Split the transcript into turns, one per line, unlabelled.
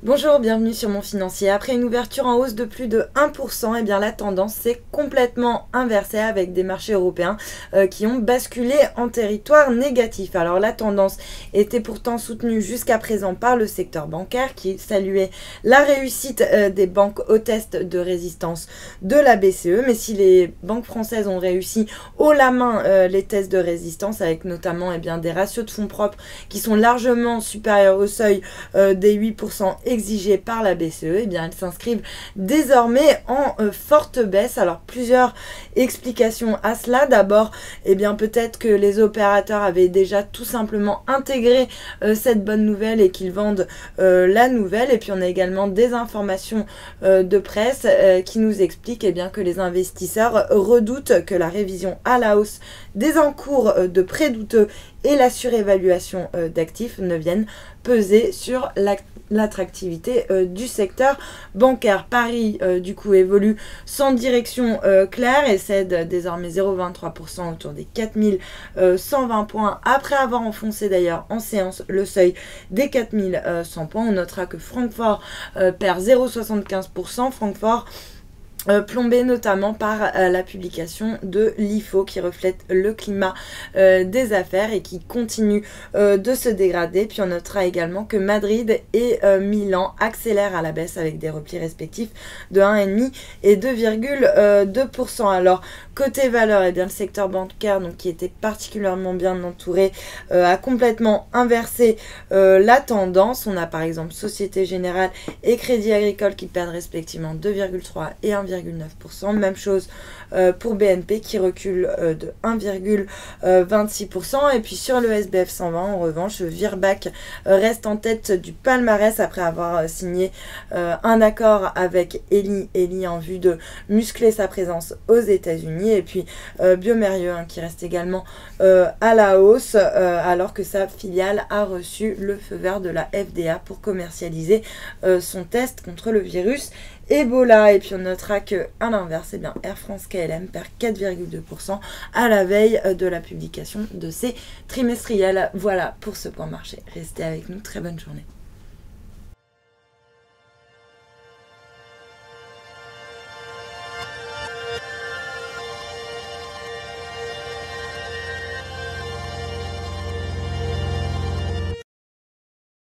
Bonjour, bienvenue sur Mon Financier. Après une ouverture en hausse de plus de 1%, eh bien la tendance s'est complètement inversée avec des marchés européens qui ont basculé en territoire négatif. Alors la tendance était pourtant soutenue jusqu'à présent par le secteur bancaire qui saluait la réussite des banques au test de résistance de la BCE. Mais si les banques françaises ont réussi haut la main les tests de résistance avec notamment des ratios de fonds propres qui sont largement supérieurs au seuil des 8% exigés par la BCE, eh bien elles s'inscrivent désormais en forte baisse. Alors plusieurs explications à cela. D'abord, peut-être que les opérateurs avaient déjà tout simplement intégré cette bonne nouvelle et qu'ils vendent la nouvelle. Et puis on a également des informations de presse qui nous expliquent que les investisseurs redoutent que la révision à la hausse des encours de prêts douteux et la surévaluation d'actifs ne viennent peser sur l'attractivité du secteur bancaire. Paris, du coup, évolue sans direction claire et cède désormais 0,23% autour des 4120 points, après avoir enfoncé d'ailleurs en séance le seuil des 4100 points. On notera que Francfort perd 0,75%. Francfort plombé notamment par la publication de l'IFO qui reflète le climat des affaires et qui continue de se dégrader. Puis on notera également que Madrid et Milan accélèrent à la baisse avec des replis respectifs de 1,5 et 2,2%. Alors côté valeur, le secteur bancaire qui était particulièrement bien entouré a complètement inversé la tendance. On a par exemple Société Générale et Crédit Agricole qui perdent respectivement 2,3 et 1,9%. Même chose pour BNP qui recule de 1,26%. Et puis sur le SBF 120, en revanche, Virbac reste en tête du palmarès après avoir signé un accord avec Eli en vue de muscler sa présence aux États-Unis. Et puis Biomérieux qui reste également à la hausse alors que sa filiale a reçu le feu vert de la FDA pour commercialiser son test contre le virus Ebola. Et puis on notera que à l'inverse, Air France KLM perd 4,2% à la veille de la publication de ses trimestriels. Voilà pour ce point marché. Restez avec nous, très bonne journée.